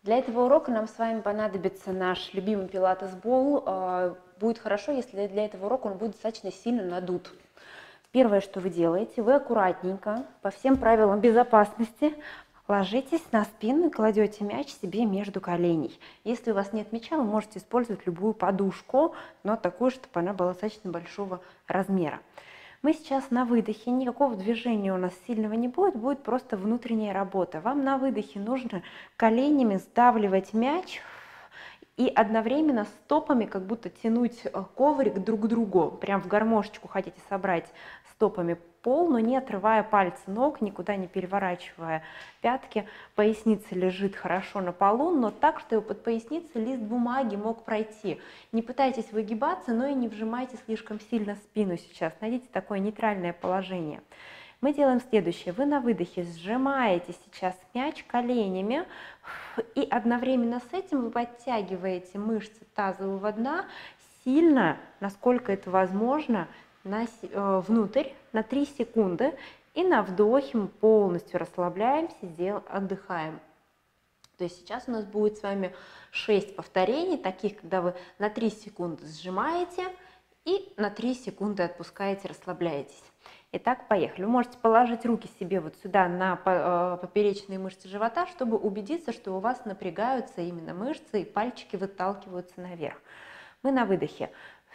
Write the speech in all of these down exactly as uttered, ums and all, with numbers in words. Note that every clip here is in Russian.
Для этого урока нам с вами понадобится наш любимый пилатес-бол. Будет хорошо, если для этого урока он будет достаточно сильно надут. Первое, что вы делаете, вы аккуратненько, по всем правилам безопасности, ложитесь на спину и кладете мяч себе между коленей. Если у вас нет мяча, вы можете использовать любую подушку, но такую, чтобы она была достаточно большого размера. Мы сейчас на выдохе, никакого движения у нас сильного не будет, будет просто внутренняя работа. Вам на выдохе нужно коленями сдавливать мяч и одновременно стопами как будто тянуть коврик друг к другу. Прям в гармошечку хотите собрать стопами пол, но не отрывая пальцы ног, никуда не переворачивая пятки. Поясница лежит хорошо на полу, но так, что под поясницей лист бумаги мог пройти. Не пытайтесь выгибаться, но и не вжимайте слишком сильно спину сейчас. Найдите такое нейтральное положение. Мы делаем следующее. Вы на выдохе сжимаете сейчас мяч коленями, и одновременно с этим вы подтягиваете мышцы тазового дна сильно, насколько это возможно, на, э, внутрь на три секунды. И на вдохе мы полностью расслабляемся, дел, отдыхаем. То есть сейчас у нас будет с вами шесть повторений, таких, когда вы на три секунды сжимаете и на три секунды отпускаете, расслабляетесь. Итак, поехали. Вы можете положить руки себе вот сюда на поперечные мышцы живота, чтобы убедиться, что у вас напрягаются именно мышцы и пальчики выталкиваются наверх. Мы на выдохе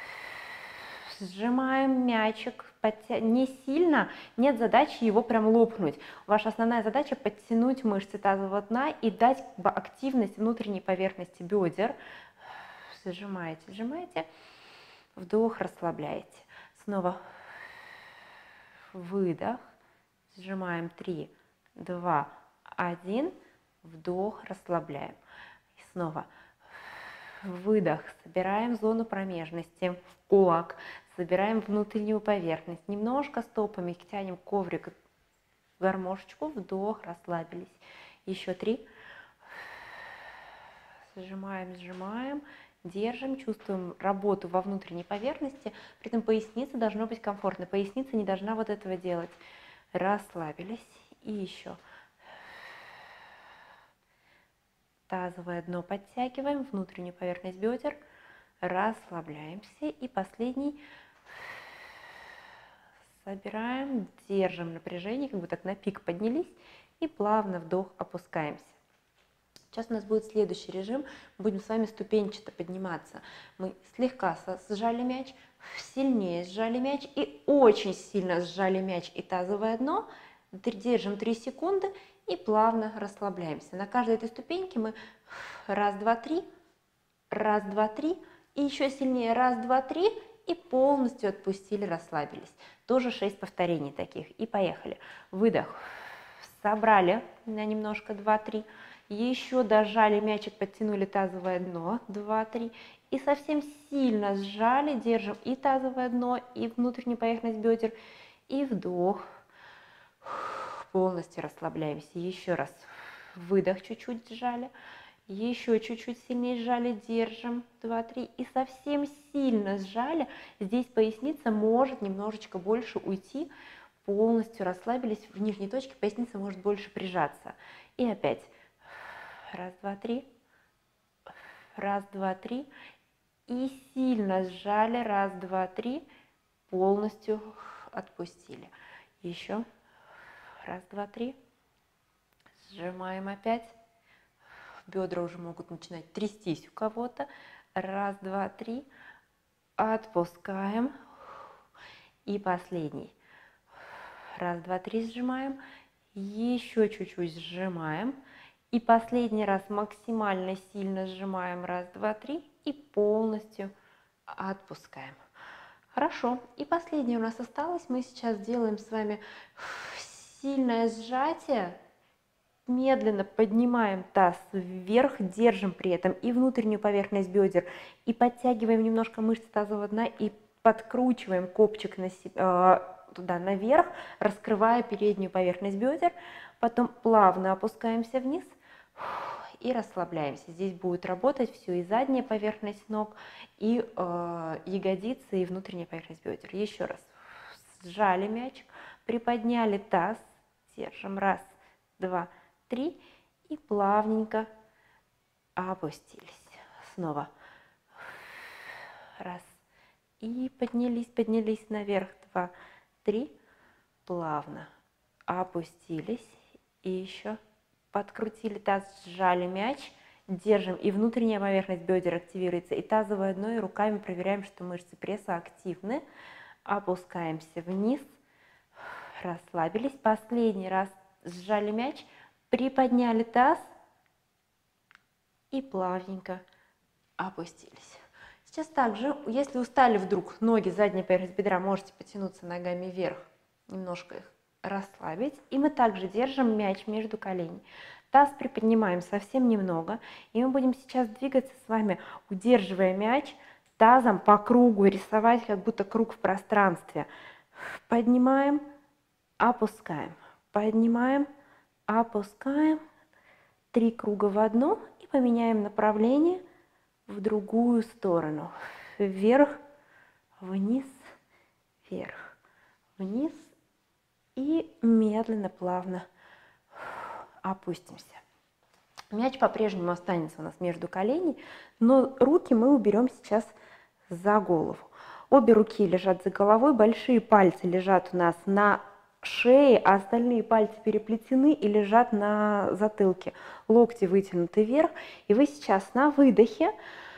сжимаем мячик, подтя... не сильно, нет задачи его прям лопнуть. Ваша основная задача подтянуть мышцы тазового дна и дать как бы активность внутренней поверхности бедер. Сжимаете, сжимаете, вдох, расслабляете. Снова выдох, сжимаем три, два, один, вдох, расслабляем. И снова выдох, собираем зону промежности, кулак, собираем внутреннюю поверхность, немножко стопами тянем коврик в гармошечку, вдох, расслабились. Еще три, сжимаем, сжимаем. Держим, чувствуем работу во внутренней поверхности, при этом поясница должна быть комфортной, поясница не должна вот этого делать. Расслабились и еще. Тазовое дно подтягиваем, внутреннюю поверхность бедер, расслабляемся. И последний. Собираем, держим напряжение, как бы так на пик поднялись и плавно вдох, опускаемся. Сейчас у нас будет следующий режим, будем с вами ступенчато подниматься. Мы слегка сжали мяч, сильнее сжали мяч и очень сильно сжали мяч и тазовое дно. Держим три секунды и плавно расслабляемся. На каждой этой ступеньке мы раз, два, три, раз, два, три и еще сильнее раз, два, три и полностью отпустили, расслабились. Тоже шесть повторений таких. И поехали. Выдох. Собрали на немножко, два, три. Еще дожали мячик, подтянули тазовое дно, два, три. И совсем сильно сжали, держим и тазовое дно, и внутреннюю поверхность бедер. И вдох. Полностью расслабляемся. Еще раз. Выдох, чуть-чуть сжали. Еще чуть-чуть сильнее сжали, держим, два, три. И совсем сильно сжали. Здесь поясница может немножечко больше уйти. Полностью расслабились. В нижней точке поясница может больше прижаться. И опять. Раз, два, три. Раз, два, три. И сильно сжали. Раз, два, три. Полностью отпустили. Еще. Раз, два, три. Сжимаем опять. Бедра уже могут начинать трястись у кого-то. Раз, два, три. Отпускаем. И последний. Раз, два, три. Сжимаем. Еще чуть-чуть сжимаем. И последний раз максимально сильно сжимаем. Раз, два, три. И полностью отпускаем. Хорошо. И последнее у нас осталось. Мы сейчас делаем с вами сильное сжатие. Медленно поднимаем таз вверх, держим при этом и внутреннюю поверхность бедер. И подтягиваем немножко мышцы тазового дна. И подкручиваем копчик на себя, туда наверх, раскрывая переднюю поверхность бедер. Потом плавно опускаемся вниз и расслабляемся. Здесь будет работать все, и задняя поверхность ног, и э, ягодицы, и внутренняя поверхность бедер. Еще раз. Сжали мячик, приподняли таз, держим. Раз, два, три. И плавненько опустились. Снова. Раз. И поднялись, поднялись наверх. Два, три. Плавно опустились. И еще подкрутили таз, сжали мяч. Держим, и внутренняя поверхность бедер активируется, и тазовое дно, и руками проверяем, что мышцы пресса активны. Опускаемся вниз, расслабились. Последний раз сжали мяч, приподняли таз и плавненько опустились. Сейчас также, если устали вдруг ноги, задняя поверхность бедра, можете потянуться ногами вверх, немножко их расслабить. И мы также держим мяч между коленей. Таз приподнимаем совсем немного, и мы будем сейчас двигаться с вами, удерживая мяч, тазом по кругу, рисовать как будто круг в пространстве. Поднимаем, опускаем, поднимаем, опускаем. Три круга в одну и поменяем направление в другую сторону. Вверх, вниз, вверх, вниз и медленно, плавно опустимся. Мяч по-прежнему останется у нас между коленей, но руки мы уберем сейчас за голову. Обе руки лежат за головой, большие пальцы лежат у нас на шее, а остальные пальцы переплетены и лежат на затылке. Локти вытянуты вверх, и вы сейчас на выдохе,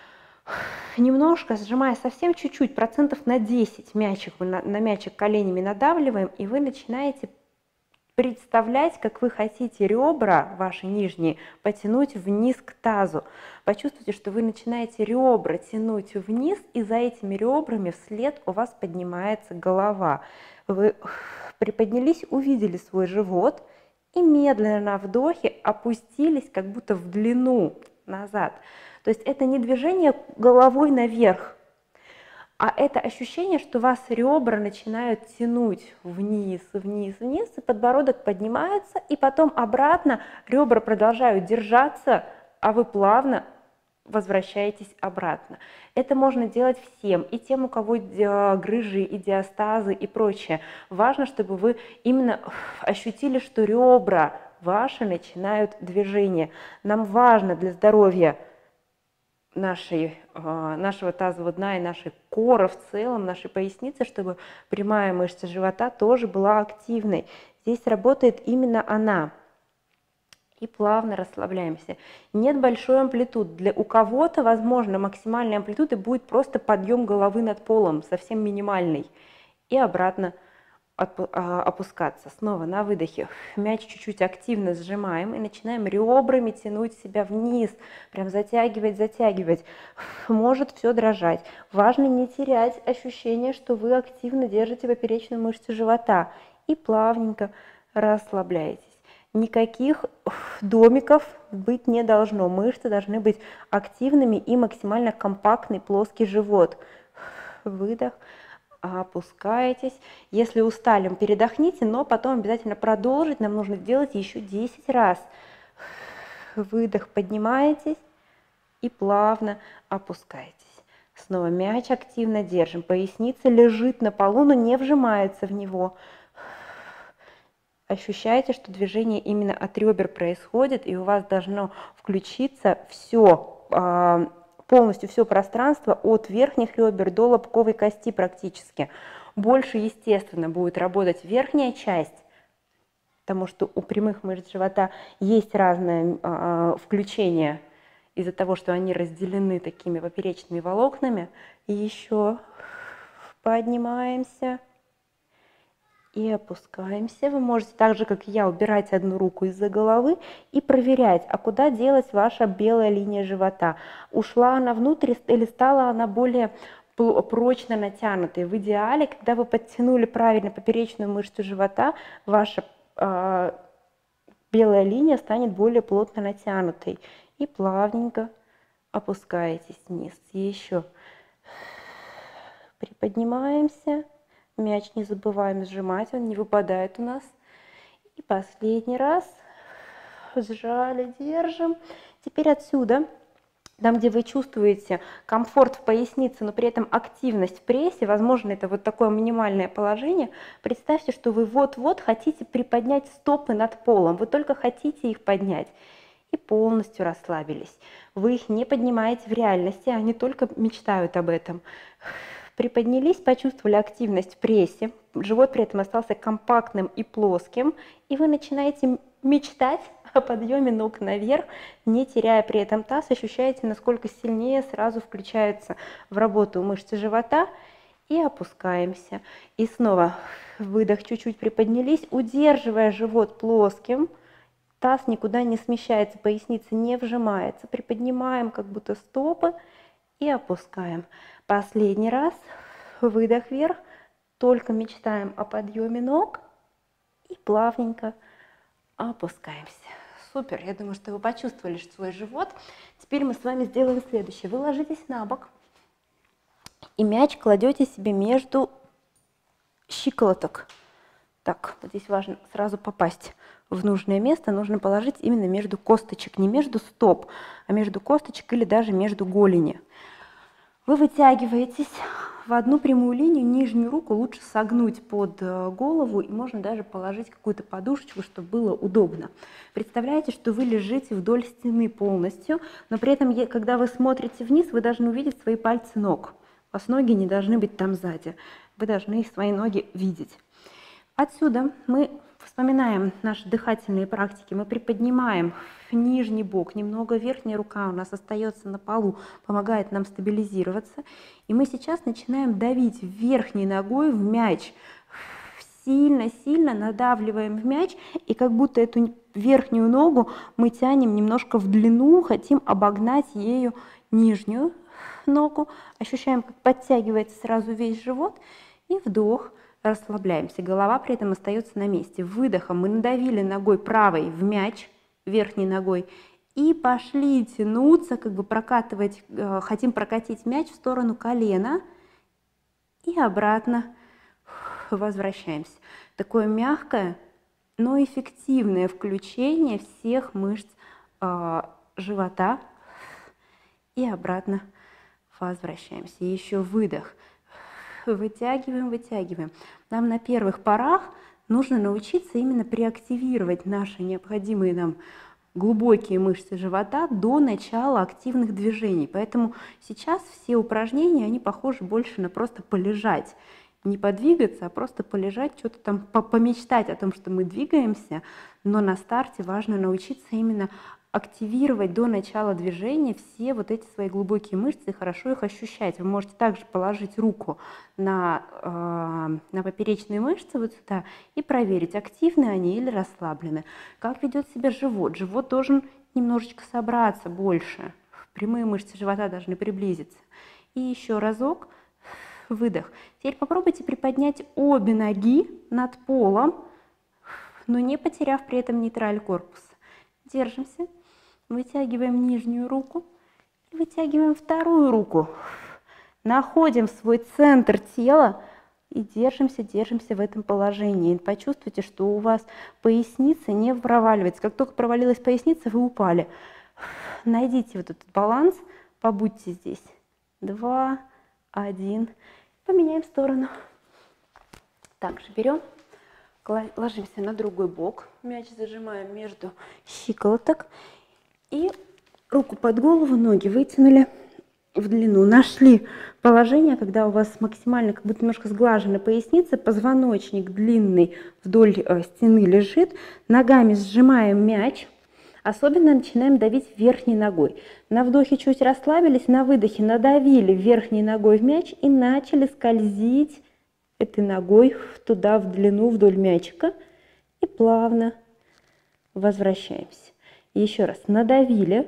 немножко сжимая совсем чуть-чуть, процентов на десять мячик, вы на, на мячик коленями надавливаем, и вы начинаете представлять, как вы хотите ребра ваши нижние потянуть вниз к тазу. Почувствуйте, что вы начинаете ребра тянуть вниз, и за этими ребрами вслед у вас поднимается голова. Вы приподнялись, увидели свой живот и медленно на вдохе опустились как будто в длину назад. То есть это не движение головой наверх, а это ощущение, что вас ребра начинают тянуть вниз, вниз, вниз, и подбородок поднимается, и потом обратно ребра продолжают держаться, а вы плавно возвращаетесь обратно. Это можно делать всем, и тем, у кого грыжи, и диастазы, и прочее. Важно, чтобы вы именно ощутили, что ребра ваши начинают движение. Нам важно для здоровья Нашей, нашего тазового дна и нашей коры в целом, нашей поясницы, чтобы прямая мышца живота тоже была активной. Здесь работает именно она. И плавно расслабляемся. Нет большой амплитуды. Для, у кого-то, возможно, максимальной амплитуды будет просто подъем головы над полом, совсем минимальный. И обратно опускаться. Снова на выдохе мяч чуть-чуть активно сжимаем и начинаем ребрами тянуть себя вниз, прям затягивать, затягивать. Может все дрожать. Важно не терять ощущение, что вы активно держите поперечную мышцу живота и плавненько расслабляетесь. Никаких домиков быть не должно. Мышцы должны быть активными и максимально компактный плоский живот. Выдох. Опускаетесь. Если устали, передохните, но потом обязательно продолжить. Нам нужно делать еще десять раз. Выдох, поднимаетесь и плавно опускаетесь. Снова мяч активно держим. Поясница лежит на полу, но не вжимается в него. Ощущаете, что движение именно от ребер происходит, и у вас должно включиться все, полностью все пространство от верхних ребер до лобковой кости практически. Больше, естественно, будет работать верхняя часть, потому что у прямых мышц живота есть разное э, включение из-за того, что они разделены такими поперечными волокнами. И еще поднимаемся и опускаемся. Вы можете так же, как и я, убирать одну руку из-за головы и проверять, а куда делась ваша белая линия живота. Ушла она внутрь или стала она более прочно натянутой. В идеале, когда вы подтянули правильно поперечную мышцу живота, ваша э, белая линия станет более плотно натянутой. И плавненько опускаетесь вниз. И еще приподнимаемся. Мяч не забываем сжимать, он не выпадает у нас. И последний раз. Сжали, держим. Теперь отсюда, там, где вы чувствуете комфорт в пояснице, но при этом активность в прессе, возможно, это вот такое минимальное положение, представьте, что вы вот-вот хотите приподнять стопы над полом, вы только хотите их поднять. и полностью расслабились. Вы их не поднимаете в реальности, они только мечтают об этом. Приподнялись, почувствовали активность в прессе, живот при этом остался компактным и плоским, и вы начинаете мечтать о подъеме ног наверх, не теряя при этом таз, ощущаете, насколько сильнее сразу включаются в работу мышцы живота, и опускаемся. И снова выдох, чуть-чуть приподнялись, удерживая живот плоским, таз никуда не смещается, поясница не вжимается, приподнимаем как будто стопы и опускаем. Последний раз, выдох вверх, только мечтаем о подъеме ног и плавненько опускаемся. Супер, я думаю, что вы почувствовали свой живот. Теперь мы с вами сделаем следующее. Вы ложитесь на бок и мяч кладете себе между щиколоток. Так, вот здесь важно сразу попасть в нужное место. Нужно положить именно между косточек, не между стоп, а между косточек или даже между голени. Вы вытягиваетесь в одну прямую линию, нижнюю руку лучше согнуть под голову, и можно даже положить какую-то подушечку, чтобы было удобно. Представляете, что вы лежите вдоль стены полностью, но при этом, когда вы смотрите вниз, вы должны увидеть свои пальцы ног. У вас ноги не должны быть там сзади, вы должны свои ноги видеть. Отсюда мы вспоминаем наши дыхательные практики, мы приподнимаем нижний бок, немного верхняя рука у нас остается на полу, помогает нам стабилизироваться. И мы сейчас начинаем давить верхней ногой в мяч. Сильно-сильно надавливаем в мяч, и как будто эту верхнюю ногу мы тянем немножко в длину, хотим обогнать ею нижнюю ногу. Ощущаем, как подтягивается сразу весь живот, и вдох. Расслабляемся, голова при этом остается на месте. Выдохом мы надавили ногой правой в мяч, верхней ногой, и пошли тянуться, как бы прокатывать, э, хотим прокатить мяч в сторону колена, и обратно возвращаемся. Такое мягкое, но эффективное включение всех мышц э, живота, и обратно возвращаемся. И еще выдох. Вытягиваем, вытягиваем. Нам на первых порах нужно научиться именно преактивировать наши необходимые нам глубокие мышцы живота до начала активных движений. Поэтому сейчас все упражнения, они похожи больше на просто полежать. Не подвигаться, а просто полежать, что-то там помечтать о том, что мы двигаемся. Но на старте важно научиться именно активировать до начала движения все вот эти свои глубокие мышцы и хорошо их ощущать. Вы можете также положить руку на, э, на поперечные мышцы вот сюда и проверить, активны они или расслаблены. Как ведет себя живот. Живот должен немножечко собраться больше. Прямые мышцы живота должны приблизиться. И еще разок. Выдох. Теперь попробуйте приподнять обе ноги над полом, но не потеряв при этом нейтраль корпуса. Держимся. Вытягиваем нижнюю руку и вытягиваем вторую руку. Находим свой центр тела и держимся, держимся в этом положении. Почувствуйте, что у вас поясница не проваливается. Как только провалилась поясница, вы упали. Найдите вот этот баланс, побудьте здесь. Два, один. Поменяем сторону. Также берем, ложимся на другой бок. Мяч зажимаем между щиколоток. И руку под голову, ноги вытянули в длину. Нашли положение, когда у вас максимально, как будто немножко сглажена поясница, позвоночник длинный вдоль э, стены лежит. Ногами сжимаем мяч. Особенно начинаем давить верхней ногой. На вдохе чуть расслабились, на выдохе надавили верхней ногой в мяч и начали скользить этой ногой туда в длину вдоль мячика. И плавно возвращаемся. Еще раз надавили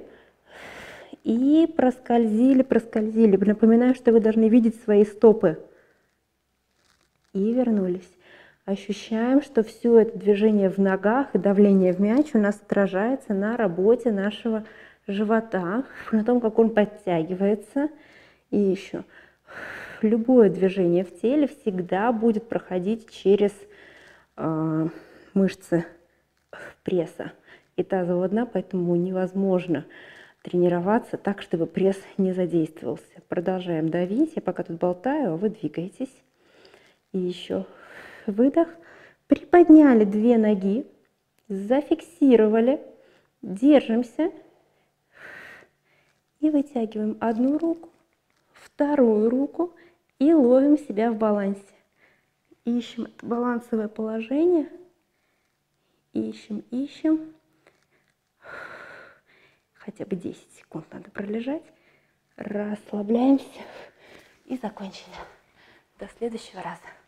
и проскользили, проскользили. Напоминаю, что вы должны видеть свои стопы. И вернулись. Ощущаем, что все это движение в ногах и давление в мяч у нас отражается на работе нашего живота, на том, как он подтягивается. И еще. Любое движение в теле всегда будет проходить через э, мышцы пресса и тазового дна, поэтому невозможно тренироваться так, чтобы пресс не задействовался. Продолжаем давить. Я пока тут болтаю, а вы двигаетесь. И еще выдох. Приподняли две ноги, зафиксировали Держимся и вытягиваем одну руку, вторую руку и ловим себя в балансе. Ищем это балансовое положение. Ищем, ищем. Хотя бы десять секунд надо пролежать. Расслабляемся и закончили. До следующего раза.